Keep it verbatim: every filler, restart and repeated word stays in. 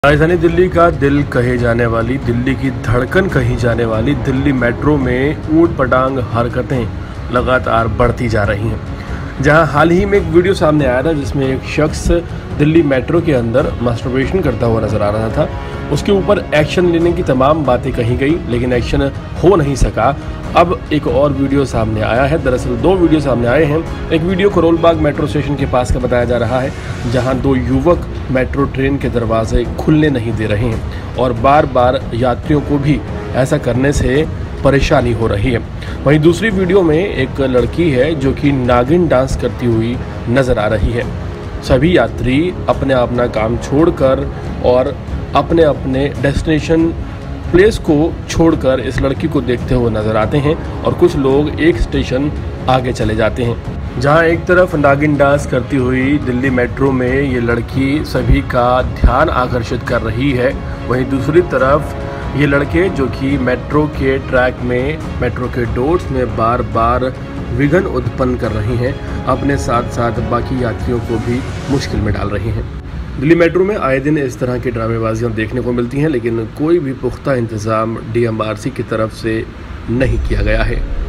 राजधानी दिल्ली का दिल कहे जाने वाली, दिल्ली की धड़कन कही जाने वाली दिल्ली मेट्रो में ऊट पटांग हरकतें लगातार बढ़ती जा रही हैं। जहां हाल ही में एक वीडियो सामने आया था जिसमें एक शख्स दिल्ली मेट्रो के अंदर मास्टरबेशन करता हुआ नजर आ रहा था। उसके ऊपर एक्शन लेने की तमाम बातें कही गई, लेकिन एक्शन हो नहीं सका। अब एक और वीडियो सामने आया है। दरअसल दो वीडियो सामने आए हैं। एक video Karol Bagh metro station के पास का बताया जा रहा है, जहां दो युवक मेट्रो ट्रेन के दरवाजे खुलने नहीं दे रहे हैं और बार बार यात्रियों को भी ऐसा करने से परेशानी हो रही है। वहीं दूसरी वीडियो में एक लड़की है जो कि नागिन डांस करती हुई नजर आ रही है। सभी यात्री अपने अपना काम छोड़कर और अपने अपने डेस्टिनेशन प्लेस को छोड़कर इस लड़की को देखते हुए नजर आते हैं और कुछ लोग एक स्टेशन आगे चले जाते हैं। जहां एक तरफ नागिन डांस करती हुई दिल्ली मेट्रो में ये लड़की सभी का ध्यान आकर्षित कर रही है, वहीं दूसरी तरफ ये लड़के जो कि मेट्रो के ट्रैक में, मेट्रो के डोर्स में बार बार विघ्न उत्पन्न कर रही हैं, अपने साथ साथ बाकी यात्रियों को भी मुश्किल में डाल रही हैं। दिल्ली मेट्रो में आए दिन इस तरह की ड्रामेबाजियां देखने को मिलती हैं, लेकिन कोई भी पुख्ता इंतज़ाम डी एम आर सी की तरफ से नहीं किया गया है।